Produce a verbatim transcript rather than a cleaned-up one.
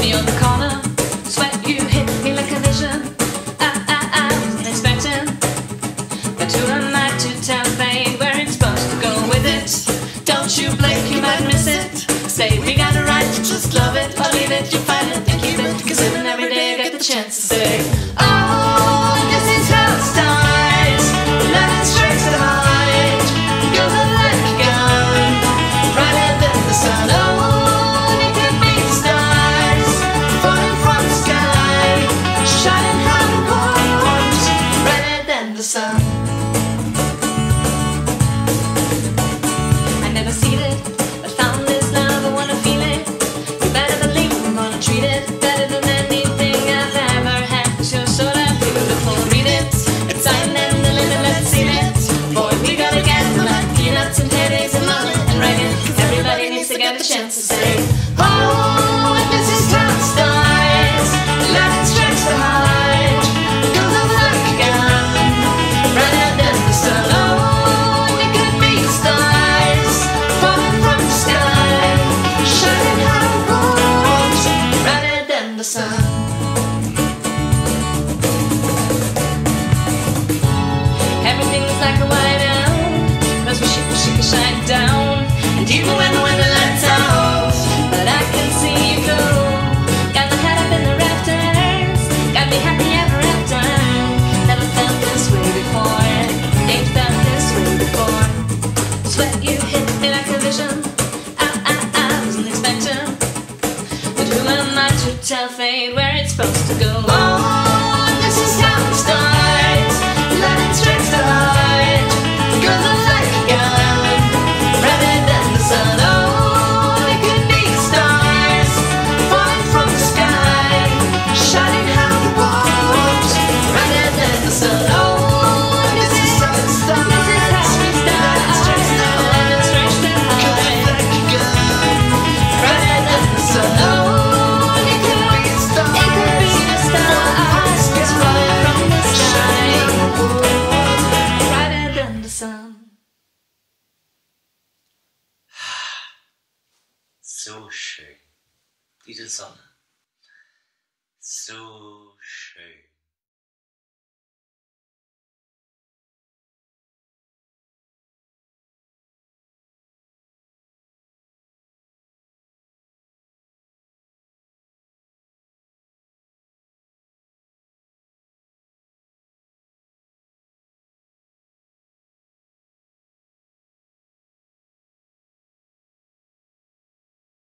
me on the corner, sweat, you hit me like a vision. I, I, I wasn't expecting, but who am I to tell fate where it's supposed to go with it? Don't you blink, you might miss it. Say we got a right to just love it, or leave it, you find it and keep it. Cause even every day I get the chance to say, oh, this is how it starts. Nothing strikes the heart. Goes up like a gun, brighter than the sun. Oh, it could be the stars falling from the sky, shining hard and warm, brighter than the sun. I never seen it, but found this love, I wanna feel it. You better believe I'm gonna treat it better than anything I've ever had. Cause you're so damn beautiful, read it. It's time and the limit, let's see it. Boy, we gotta get them like peanuts and headaches and mullet and writing. Cause everybody needs to get a chance to say, oh, this is how it starts. Lightning strikes the heart, goes up like a gun, brighter than the sun. Oh, it could be the stars falling from the sky, shining hard and warm, brighter than the sun. Everything's like a whiteout, cause we shake, we shake, we shine down. And even when, when the lights are off, but I can see you go. Got my head up in the rafters, got me happy ever after. Never felt this way before, ain't felt this way before. Sweat, you hit me like a vision. I, I, I wasn't expecting, but who am I to tell fate where it's supposed to go? Oh, this is how it starts. Lightning strikes the heart, goes up like a gun, brighter than the sun. Oh, it could be the stars falling from the sky, shining hard and warm, brighter than the sun. Oh, this is how it starts. This is how it starts. Lightning strikes the heart, goes up like a gun, brighter than the sun. Oh, it could be the stars. It could be the stars falling from the sky, brighter than the sun. So schön, diese Sonne, so schön.